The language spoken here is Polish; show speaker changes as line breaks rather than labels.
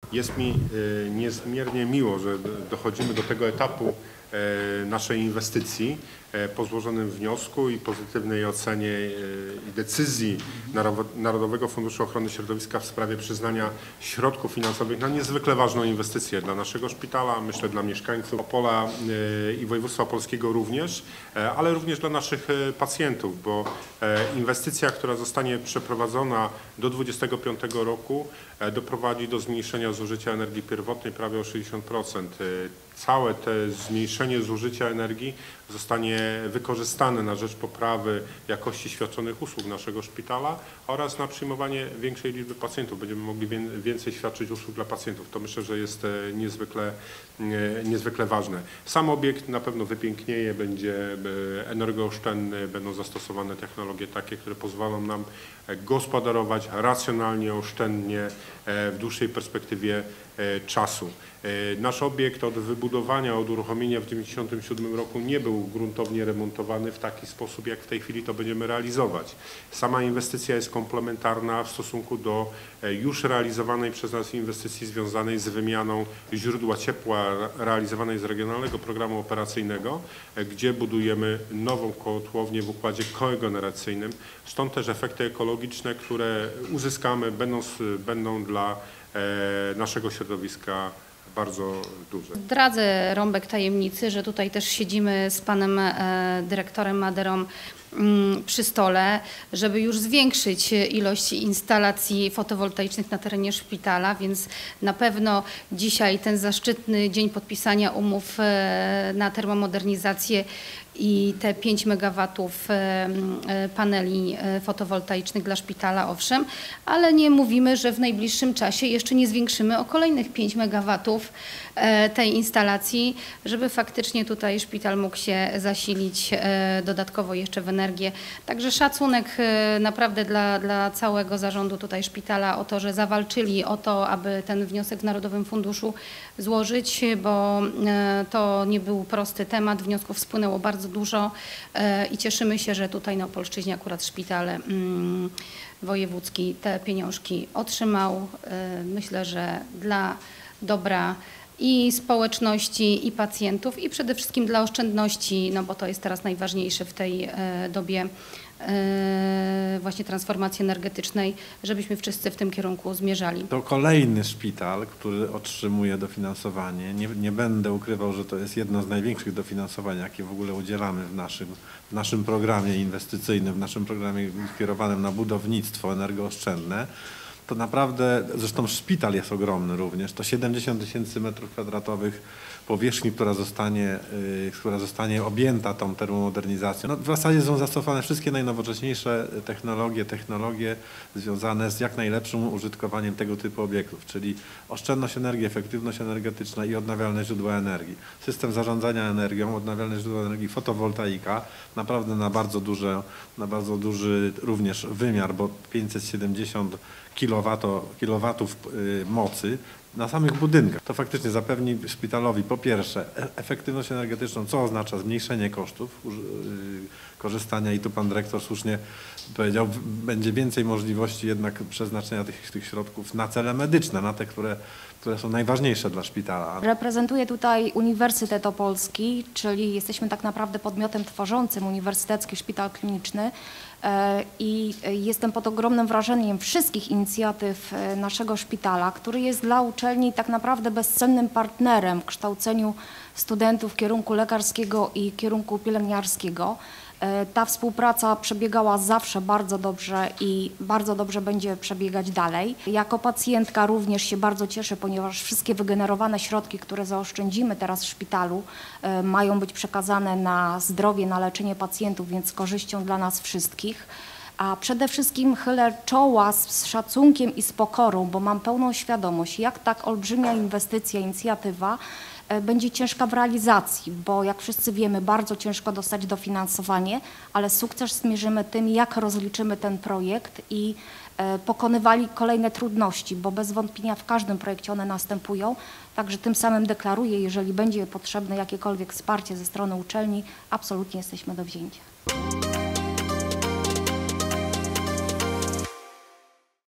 Jest mi niezmiernie miło, że dochodzimy do tego etapu naszej inwestycji po złożonym wniosku i pozytywnej ocenie i decyzji Narodowego Funduszu Ochrony Środowiska w sprawie przyznania środków finansowych na niezwykle ważną inwestycję dla naszego szpitala, myślę dla mieszkańców Opola i województwa opolskiego również, ale również dla naszych pacjentów, bo inwestycja, która zostanie przeprowadzona do 2025 roku doprowadzi do zmniejszenia zużycia energii pierwotnej prawie o 60%. Całe to zmniejszenie zużycia energii zostanie wykorzystane na rzecz poprawy jakości świadczonych usług naszego szpitala oraz na przyjmowanie większej liczby pacjentów. Będziemy mogli więcej świadczyć usług dla pacjentów. To myślę, że jest niezwykle ważne. Sam obiekt na pewno wypięknieje, będzie energooszczędny, będą zastosowane technologie takie, które pozwolą nam gospodarować racjonalnie, oszczędnie w dłuższej perspektywie czasu. Nasz obiekt od wybudowania, od uruchomienia w 1997 roku nie był gruntownie remontowany w taki sposób, jak w tej chwili to będziemy realizować. Sama inwestycja jest komplementarna w stosunku do już realizowanej przez nas inwestycji związanej z wymianą źródła ciepła realizowanej z Regionalnego Programu Operacyjnego, gdzie budujemy nową kotłownię w układzie kogeneracyjnym. Stąd też efekty ekologiczne, które uzyskamy, będą dla naszego środowiska bardzo duże.
Zdradzę rąbek tajemnicy, że tutaj też siedzimy z panem dyrektorem Maderą przy stole, żeby już zwiększyć ilość instalacji fotowoltaicznych na terenie szpitala, więc na pewno dzisiaj ten zaszczytny dzień podpisania umów na termomodernizację i te 5 MW paneli fotowoltaicznych dla szpitala, owszem, ale nie mówimy, że w najbliższym czasie jeszcze nie zwiększymy o kolejnych 5 MW tej instalacji, żeby faktycznie tutaj szpital mógł się zasilić dodatkowo jeszcze w energię. Także szacunek naprawdę dla całego zarządu tutaj szpitala o to, że zawalczyli o to, aby ten wniosek w Narodowym Funduszu złożyć, bo to nie był prosty temat, wniosków spłynęło bardzo dużo i cieszymy się, że tutaj na Opolszczyźnie akurat szpital wojewódzki te pieniążki otrzymał. Myślę, że dla dobra i społeczności, i pacjentów, i przede wszystkim dla oszczędności, no bo to jest teraz najważniejsze w tej dobie właśnie transformacji energetycznej, żebyśmy wszyscy w tym kierunku zmierzali.
To kolejny szpital, który otrzymuje dofinansowanie. Nie będę ukrywał, że to jest jedno z największych dofinansowań, jakie w ogóle udzielamy w naszym programie inwestycyjnym, w naszym programie skierowanym na budownictwo energooszczędne. To naprawdę, zresztą szpital jest ogromny również, to 70 000 m² powierzchni, która zostanie objęta tą termomodernizacją. No, w zasadzie są zastosowane wszystkie najnowocześniejsze technologie związane z jak najlepszym użytkowaniem tego typu obiektów, czyli oszczędność energii, efektywność energetyczna i odnawialne źródła energii. System zarządzania energią, odnawialne źródła energii, fotowoltaika, naprawdę na bardzo duży również wymiar, bo 570 kilowatów mocy na samych budynkach. To faktycznie zapewni szpitalowi po pierwsze efektywność energetyczną, co oznacza zmniejszenie kosztów korzystania i tu pan dyrektor słusznie powiedział, będzie więcej możliwości jednak przeznaczenia tych środków na cele medyczne, na te, które są najważniejsze dla szpitala.
Reprezentuję tutaj Uniwersytet Opolski, czyli jesteśmy tak naprawdę podmiotem tworzącym Uniwersytecki Szpital Kliniczny i jestem pod ogromnym wrażeniem wszystkich inicjatyw naszego szpitala, który jest dla uczelni tak naprawdę bezcennym partnerem w kształceniu studentów kierunku lekarskiego i kierunku pielęgniarskiego. Ta współpraca przebiegała zawsze bardzo dobrze i bardzo dobrze będzie przebiegać dalej. Jako pacjentka również się bardzo cieszę, ponieważ wszystkie wygenerowane środki, które zaoszczędzimy teraz w szpitalu, mają być przekazane na zdrowie, na leczenie pacjentów, więc z korzyścią dla nas wszystkich. A przede wszystkim chylę czoła z szacunkiem i z pokorą, bo mam pełną świadomość, jak tak olbrzymia inwestycja, inicjatywa będzie ciężka w realizacji, bo jak wszyscy wiemy, bardzo ciężko dostać dofinansowanie, ale sukces zmierzymy tym, jak rozliczymy ten projekt i pokonywali kolejne trudności, bo bez wątpienia w każdym projekcie one następują. Także tym samym deklaruję, jeżeli będzie potrzebne jakiekolwiek wsparcie ze strony uczelni, absolutnie jesteśmy do wzięcia.